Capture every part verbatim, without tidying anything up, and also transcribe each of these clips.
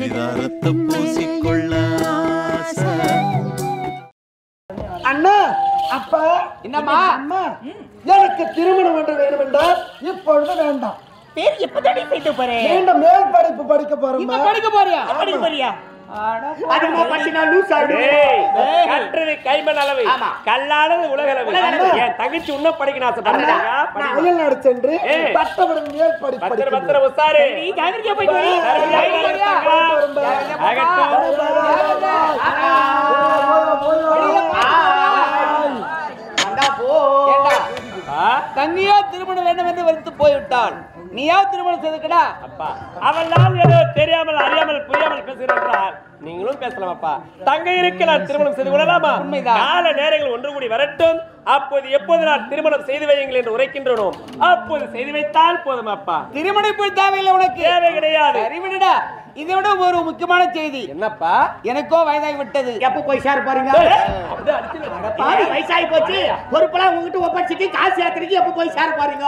சிதாரத்தை பூசிக்கொள்ள அண்ணா அப்பா என்னம்மா அம்மா எனக்கு திருமணம் ஒன்று வேண்டும் என்றால் இப்பொழுது வேண்டாம். பேர் எப்பதாடி செய்து போறேன் மீண்டும் மேல் படிப்பு படிக்க போறோம். படிக்க போறியா படிக்க போறியா அதுமா பத்தினா லூஸ் ஆடு கற்றது கைமண் அளவு கல்லானது உலகளவு. என் தங்கச்சி இன்னும் படிக்கணும் ஆசைப்படுறாங்க. அயல் நாடு சென்று பட்டப்படும் மேல் படிப்பு பத்திர பத்திர உசாரு நீ ஜாகிரதையா போயிட்டு வா. தங்கியா திருமணம் வேண்டும் என்று வருத்து போய்விட்டாள். நீயா திருமணம் செய்துக்கடா அப்பா அவனால் ஏதோ தெரியாமல் அறியாமல் புரியாமல் பேசுகிறார். நீங்களும் பேசலாம் அப்பா. தங்க இருக்க நான் திருமணம் செய்து கொள்ளலாமா? கால நேரங்கள் ஒன்று கூடி வரட்டும். அப்போது எப்போது நான் திருமணம் செய்து வையுங்கள் என்று உரைக்கின்றனோ அப்போது செய்து வைத்தால் போதும் அப்பா. திருமணம் இப்படி தேவையில்லை உனக்கு தேவை கிடையாது. அறிவிடா இதை விட ஒரு முக்கியமான செய்தி என்னப்பா? எனக்கோ வயதாகி விட்டது. எப்ப போய் சார் பாருங்க வயசாகி போச்சு. பொறுப்பெல்லாம் உங்ககிட்ட ஒப்படைச்சிட்டு காசு யாத்திரைக்கு எப்ப போய் சார் பாருங்க.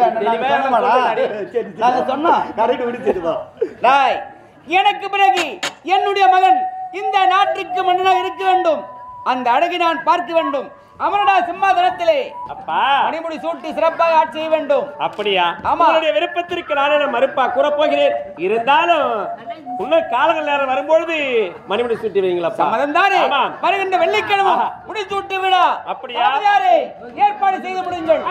எனக்கு பிறகு என்னுடைய மகன் இந்த நாட்டுக்கு மன்னனாக இருக்க வேண்டும். அந்த அழகை நான் பார்க்க வேண்டும். அவனடா சிம்மாசனத்திலே அப்பா மணிமுடி சூட்டி சிறப்பாக ஆட்சி செய்ய வேண்டும். அப்படியா? ஆமா. உங்களுடைய விருப்பத்திற்கு நானே மறுப்பா கூற போகிறேன். இருந்தாலும் இன்னும் காலங்கள் நேரம் வரும்பொழுது மணிமுடி சூட்டி வைங்களா? சம்மதம் தானே? வருகின்ற வெள்ளிக்கிழமை முடி சூட்டி விடா. அப்படியா? ஏற்பாடு செய்து முடியுங்கள்.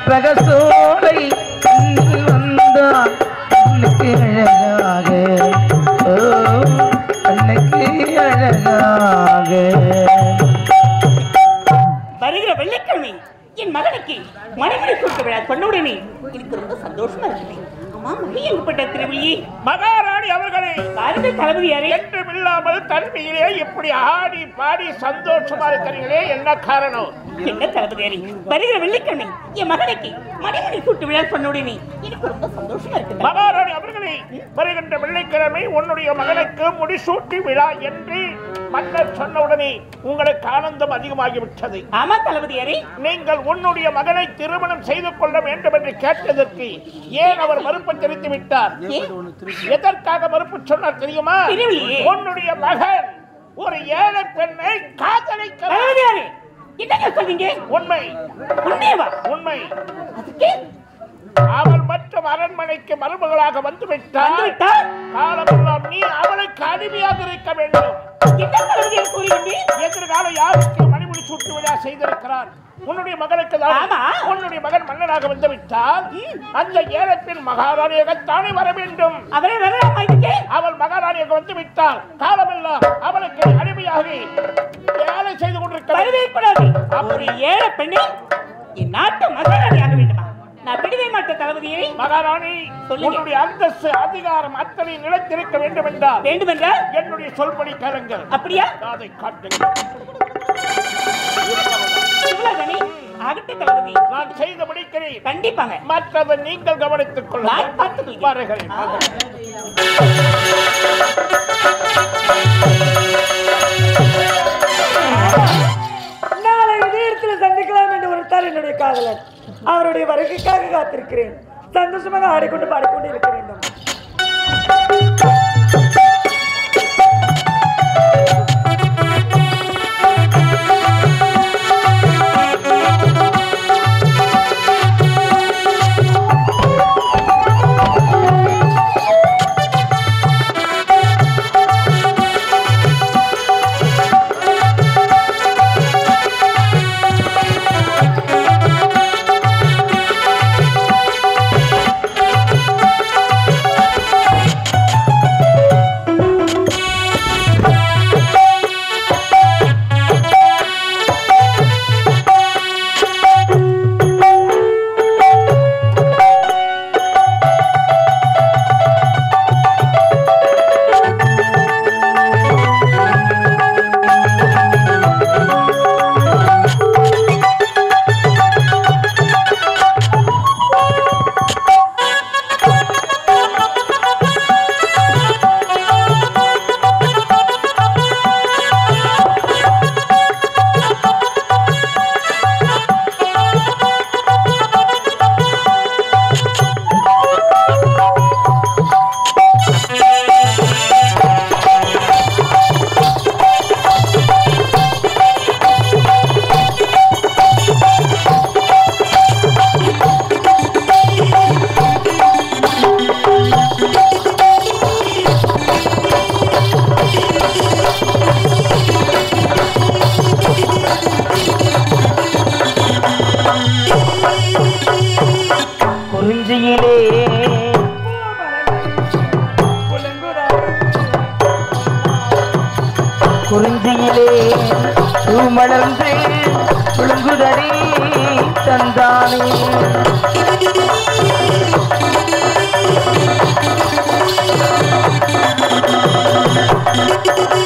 கற்பக சோலை கண்ணில் வந்தால் கண்ணுக்கு அழகாக ஓ கண்ணுக்கு அழகாக வருகிற வெள்ளிக்கிழமை என் மகனுக்கு மனைவி கொடுக்க விழா சொன்னவுடனே எனக்கு ரொம்ப சந்தோஷமா இருக்குது. அம்மா மகிழ்ப்பட்ட திருவிழி மகாராணி அவர்களே, பாருங்க தளபதியாரே, என்றும் இல்லாமல் தனிமையிலே இப்படி ஆடி பாடி சந்தோஷமா இருக்கிறீங்களே, என்ன காரணம்? என்ன தளபதியாரே, வருகிற வெள்ளிக்கிழமை என் மகனுக்கு மனைவி கூட்டு விழா சொன்னவுடனே எனக்கு ரொம்ப சந்தோஷமா இருக்குது. மகாராணி அவர்களே, வருகின்ற வெள்ளிக்கிழமை உன்னுடைய மகனுக்கு முடிசூட்டி விழா என்று மன்னர் சொன்னவுடனே உங்களுக்கு ஆனந்தம் அதிகமாகிவிட்டது. ஆமா தளபதியாரே, நீங்கள் உன்னுடைய மகனை திருமணம் செய்து கொள்ள வேண்டும் என்று கேட்டதற்கு ஏன் அவர் மறுப்பு தெரிவித்து விட்டார்? எதற்காக மறுப்பு சொன்னார் தெரியுமா? உன்னுடைய மகன் ஒரு ஏழை பெண்ணை காதலிக்கிறார். என்ன சொல்றீங்க? உண்மை. உண்மையவா? உண்மை. அதுக்கு அவள் மற்றும் அரண்மனைக்கு மருமகளாக வந்து விட்டால் காலமெல்லாம் நீ அவளுக்கு அடிமையாக இருக்க வேண்டும். எதிர்கால யாருக்கு மணிமுடி சூட்டு விழா செய்திருக்கிறார்? உன்னுடைய மகனுக்கு தான். உன்னுடைய மகன் மன்னனாக வந்து விட்டால் அந்த ஏழப்பின் மகாராணியாகத்தானே வர வேண்டும். அவள் மகாராணியாக வந்து விட்டால் காலமெல்லாம் அவளுக்கு அடிமையாக வேலை செய்து கொண்டிருக்கிறார். அப்படி ஏழை பெண்ணை என் நாட்டு மகாராணியாக வேண்டுமா? நான் விடுவே மாட்டேன் தளபதியை. மகாராணி, உன்னுடைய அந்தஸ்து அதிகாரம் அத்தனை நிலைத்திருக்க வேண்டும் என்றால் வேண்டும் என்றால் என்னுடைய சொல்படி கேளுங்கள். அப்படியா? அதை காட்டுங்கள். நான் செய்து முடிக்கிறேன். கண்டிப்பாங்க. மற்றதை நீங்கள் கவனித்துக் கொள்ளுங்கள். வருகிறேன். நாளை விஜயத்தில் சந்திக்கலாம் என்று ஒருத்தார் என்னுடைய காதலர். அவருடைய வருகைக்காக காத்திருக்கிறேன். சந்தோஷமாக ஆடிக்கொண்டு பாடிக்கொண்டு இருக்க வேண்டும். குறிஞ்சியிலே பூ மலர்ந்து குலுங்குதடி தந்தானே Thank you.